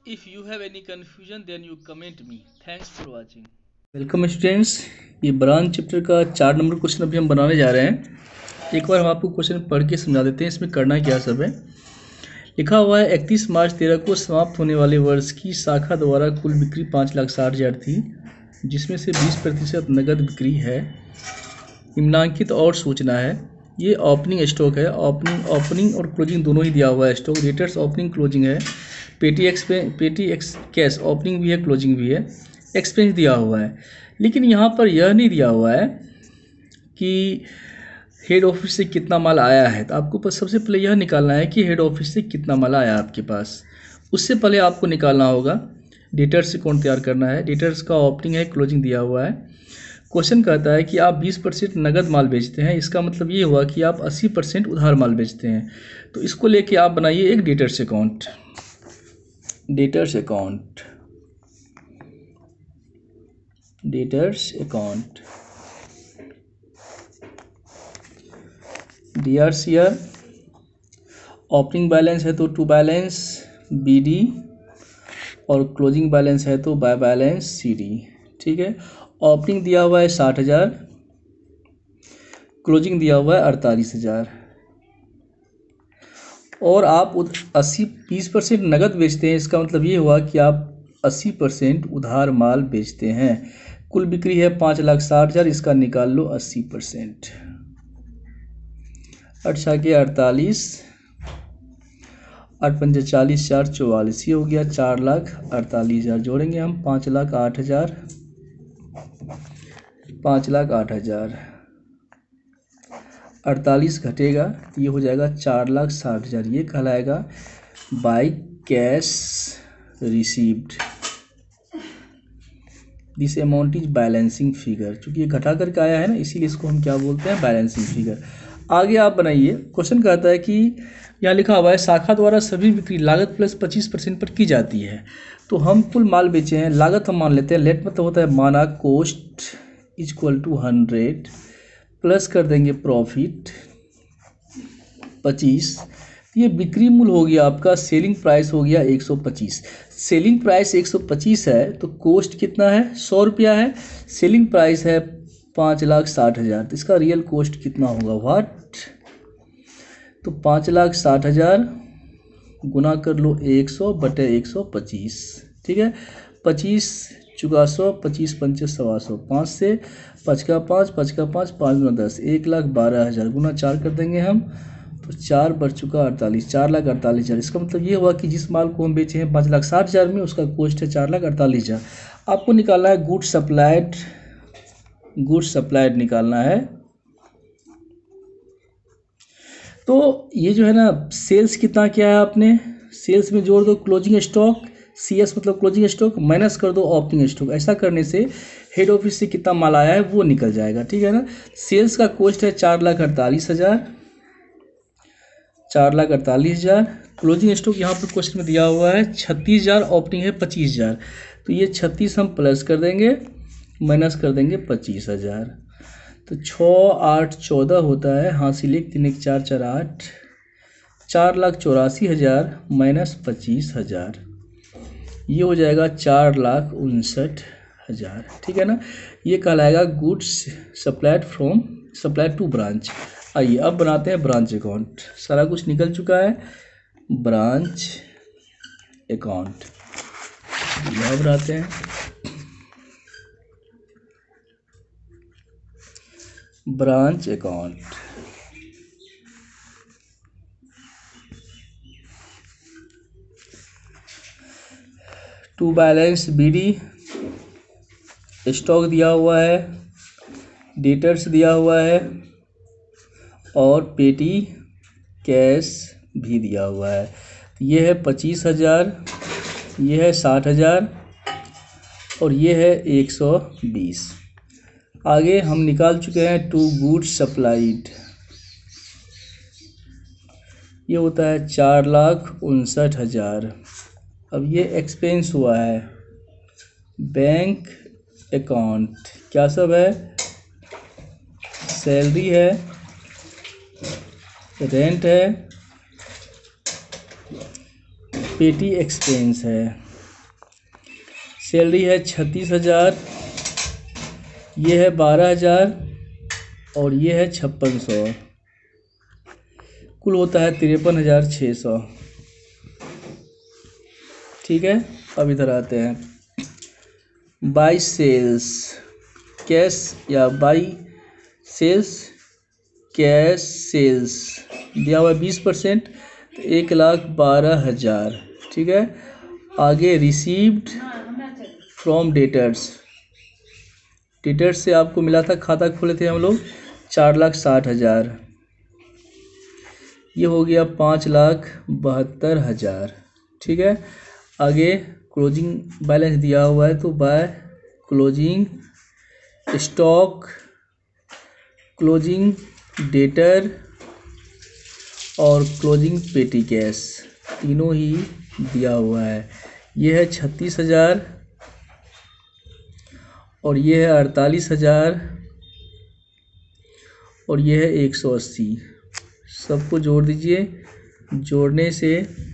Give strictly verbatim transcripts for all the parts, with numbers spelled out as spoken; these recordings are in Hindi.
If you have any confusion, then you comment me. Thanks for watching. Welcome students, ये ब्रांच चैप्टर का चार नंबर क्वेश्चन अभी हम बनाने जा रहे हैं। एक बार हम आपको क्वेश्चन पढ़ के समझा देते हैं इसमें करना क्या सब है। लिखा हुआ है इकतीस मार्च तेरह को समाप्त होने वाले वर्ष की शाखा द्वारा कुल बिक्री पाँच लाख साठ हज़ार थी, जिसमें से बीस प्रतिशत नगद बिक्री है। निम्नांकित और सूचना है। ये ओपनिंग स्टॉक है। ओपनिंग ओपनिंग और क्लोजिंग दोनों ही दिया हुआ है। स्टॉक डेटर्स ओपनिंग क्लोजिंग है। पेटी एक्सपेंस पेटी एक्स कैश ओपनिंग भी है, क्लोजिंग भी है। एक्सपेंस दिया हुआ है, लेकिन यहाँ पर यह नहीं दिया हुआ है कि हेड ऑफिस से कितना माल आया है। तो आपको पास सबसे पहले यह निकालना है कि हेड ऑफिस से कितना माल आया आपके पास। उससे पहले आपको निकालना होगा डेटर्स से कौन तैयार करना है। डेटर्स का ओपनिंग है, क्लोजिंग दिया हुआ है। क्वेश्चन कहता है कि आप बीस परसेंट नगद माल बेचते हैं। इसका मतलब ये हुआ कि आप अस्सी परसेंट उधार माल बेचते हैं। तो इसको लेके आप बनाइए एक debtors account. Debtors account debtors account D R C R. Opening balance है तो टू बैलेंस बी डी, और क्लोजिंग बैलेंस है तो बाय बैलेंस सी डी। ठीक है। ओपनिंग दिया हुआ है साठ हज़ार, क्लोजिंग दिया हुआ है अड़तालीस हज़ार, और आप अस्सी बीस परसेंट नगद बेचते हैं। इसका मतलब ये हुआ कि आप अस्सी परसेंट उधार माल बेचते हैं। कुल बिक्री है पाँच लाख साठ हज़ार, इसका निकाल लो अस्सी परसेंट। अच्छा के अड़तालीस, आठ पंजे चालीस, चार चौवालीस, ये हो गया चार लाख अड़तालीस हज़ार। जोड़ेंगे हम पाँच लाख आठ हज़ार, पाँच लाख आठ हज़ार, अड़तालीस घटेगा तो ये हो जाएगा चार लाख साठ हज़ार। ये कहलाएगा by cash received. This amount is balancing figure. चूँकि ये घटा करके आया है ना, इसीलिए इसको हम क्या बोलते हैं, बैलेंसिंग फिगर। आगे आप बनाइए। क्वेश्चन कहता है कि यहाँ लिखा हुआ है शाखा द्वारा सभी बिक्री लागत प्लस पच्चीस परसेंट पर की जाती है। तो हम कुल माल बेचे हैं, लागत हम मान लेते हैं। लेट मतलब होता है माना, cost is equal to hundred, plus कर देंगे प्रॉफिट पच्चीस। ये बिक्री मूल्य हो गया आपका, सेलिंग प्राइस हो गया एक सौ पच्चीस। सेलिंग प्राइस एक सौ पच्चीस है तो कोस्ट कितना है, सौ रुपया है। सेलिंग प्राइस है पाँच लाख साठ हज़ार, तो इसका रियल कोस्ट कितना होगा, व्हाट। तो पाँच लाख साठ हज़ार गुना कर लो एक सौ बटे एक सौ पच्चीस। ठीक है। पच्चीस चुका सौ, पच्चीस पंचे सवा सौ, पाँच से पाँच का पाँच, पाँच का पाँच, पाँच गुना दस, एक लाख बारह हज़ार गुना चार कर देंगे हम, तो चार बढ़ चुका अड़तालीस, चार लाख अड़तालीस हज़ार। इसका मतलब ये हुआ कि जिस माल को हम बेचे हैं पाँच लाख साठ हज़ार में, उसका कोस्ट है चार लाख अड़तालीस हज़ार। आपको निकालना है गुड्स सप्लाइड, गुड्स सप्लाइड निकालना है। तो ये जो है ना, सेल्स कितना क्या है, आपने सेल्स में जोड़ दो क्लोजिंग स्टॉक, सी एस मतलब क्लोजिंग स्टॉक, माइनस कर दो ओपनिंग स्टॉक। ऐसा करने से हेड ऑफिस से कितना माल आया है वो निकल जाएगा। ठीक है ना। सेल्स का कोस्ट है चार लाख अड़तालीस हज़ार, चार लाख अड़तालीस हज़ार। क्लोजिंग स्टॉक यहाँ पर क्वेश्चन में दिया हुआ है छत्तीस हज़ार, ओपनिंग है पच्चीस हज़ार। तो ये छत्तीस हम प्लस कर देंगे, माइनस कर देंगे पच्चीस हज़ार। तो छः आठ चौदह होता है, हासिल एक तीन एक चार चार आठ, चार लाख चौरासी हज़ार माइनस पच्चीस हज़ार, ये हो जाएगा चार लाख उनसठ हज़ार। ठीक है ना। ये कहलाएगा goods supplied from supplied to branch. आइए अब बनाते हैं ब्रांच अकाउंट। सारा कुछ निकल चुका है। ब्रांच अकाउंट यह बनाते हैं। Branch account to balance B D, stock दिया हुआ है, डेटर्स दिया हुआ है, और पेटी कैश भी दिया हुआ है। ये है पच्चीस हज़ार, ये है साठ हज़ार, और ये है एक सौ बीस। आगे हम निकाल चुके हैं टू गुड्स सप्लाइड, ये होता है चार लाख उनसठ हज़ार। अब ये एक्सपेंस हुआ है। बैंक अकाउंट क्या सब है, सैलरी है, रेंट है, पेटी एक्सपेंस है। सैलरी है छत्तीस हज़ार, ये है बारह हज़ार और ये है छप्पन सौ, कुल होता है तिरपन हज़ार छः सौ। ठीक है, अब इधर आते हैं बाई सेल्स कैश या बाई सेल्स कैश सेल्स दिया हुआ है बीस परसेंट, तो एक लाख बारह हज़ार। ठीक है, आगे रिसीव्ड फ्रॉम डेटर्स, डेटर्स से आपको मिला था, खाता खोले थे हम लोग चार लाख साठ हज़ार, ये हो गया पाँच लाख बहत्तर हज़ार। ठीक है, आगे क्लोजिंग बैलेंस दिया हुआ है, तो by closing stock, closing debtor और क्लोजिंग पेटी कैश तीनों ही दिया हुआ है। ये है छत्तीस हज़ार और ये है अड़तालीस हज़ार और ये है एक सौ अस्सी। सबको जोड़ दीजिए, जोड़ने से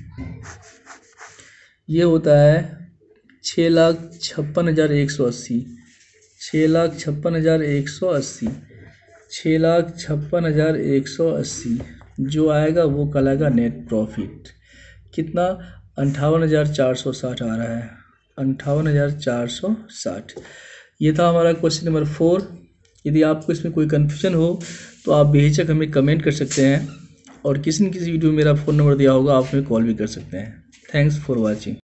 ये होता है छः लाख छप्पन हज़ार एक सौ अस्सी, छः लाख छप्पन हज़ार एक सौ अस्सी, छः लाख छप्पन हज़ार एक सौ अस्सी जो आएगा वो कहलाएगा नेट प्रॉफिट। कितना? अंठावन हज़ार चार सौ साठ आ रहा है, अंठावन हज़ार चार सौ साठ। ये था हमारा क्वेश्चन नंबर फोर। यदि आपको इसमें कोई कन्फ्यूजन हो तो आप बेहिचक हमें कमेंट कर सकते हैं, और किसी न किसी वीडियो में मेरा फ़ोन नंबर दिया होगा, आप हमें कॉल भी कर सकते हैं। Thanks for watching.